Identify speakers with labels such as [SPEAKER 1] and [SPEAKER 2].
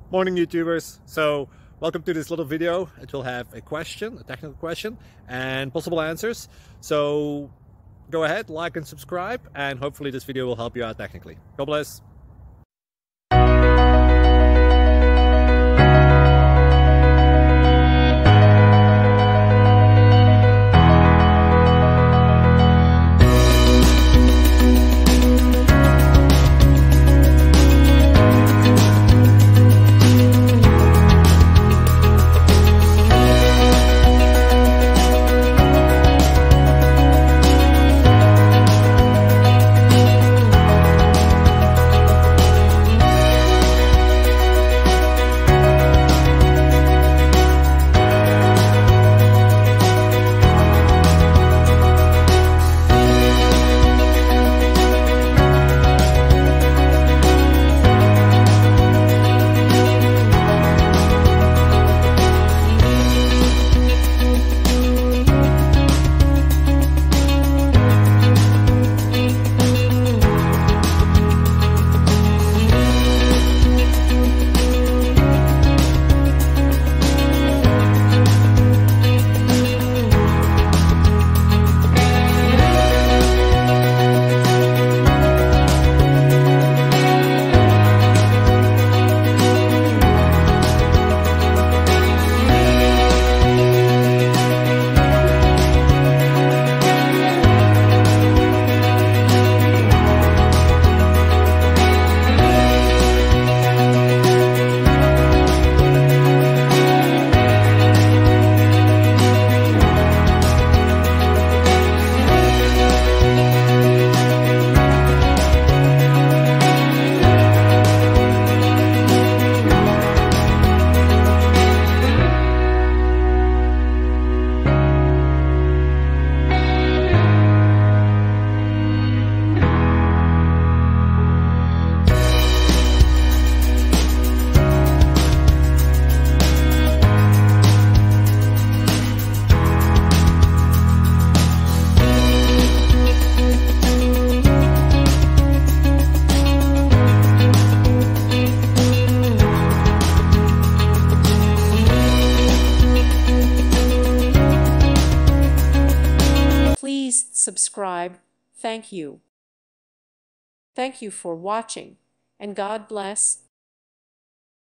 [SPEAKER 1] Morning YouTubers. So welcome to this little video. It will have a question, a technical question, and possible answers. So go ahead, like and subscribe, and hopefully this video will help you out technically. God bless.
[SPEAKER 2] Please subscribe. Thank you. Thank you for watching, and God bless.